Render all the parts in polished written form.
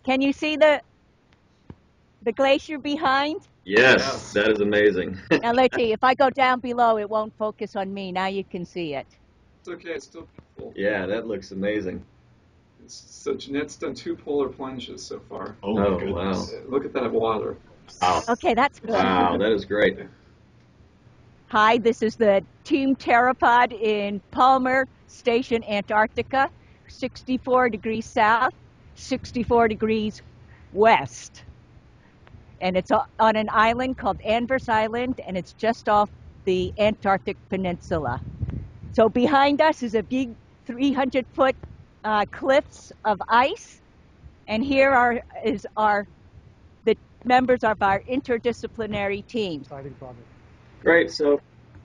Can you see the glacier behind? Yes, that is amazing. Now let's see, if I go down below, it won't focus on me. Now you can see it. It's okay, it's still beautiful. Yeah, that looks amazing. So Jeanette's done 2 polar plunges so far. Oh, wow. Look at that water. Wow. Okay, that's good. Wow, that is great. Hi, this is the Team Pteropod in Palmer Station, Antarctica, 64 degrees south, 64 degrees west. And it's on an island called Anvers Island, and it's just off the Antarctic Peninsula. So behind us is a big 300-foot cliffs of ice, and here are the members of our interdisciplinary team. Exciting project. Great. So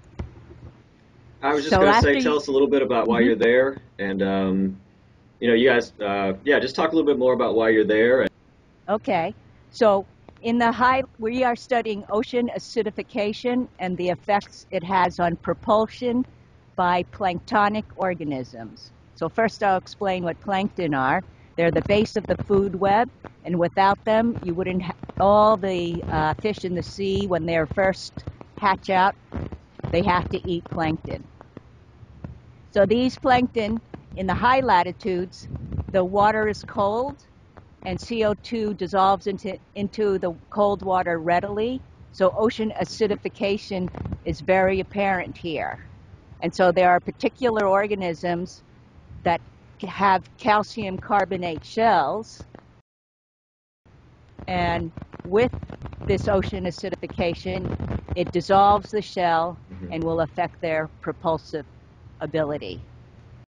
I was just going to say, tell us a little bit about why you're there, and you guys, just talk a little bit more about why you're there. Okay. So we are studying ocean acidification and the effects it has on propulsion by planktonic organisms. So first I'll explain what plankton are. They're the base of the food web, and without them, you wouldn't all the fish in the sea, when they're first hatch out, they have to eat plankton. So these plankton, in the high latitudes, the water is cold, and CO2 dissolves into the cold water readily. So ocean acidification is very apparent here. And so there are particular organisms that have calcium carbonate shells. And with this ocean acidification, it dissolves the shell and will affect their propulsive ability.